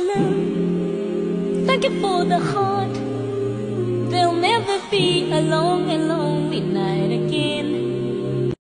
love, thank you for the heart. There'll never be a long and long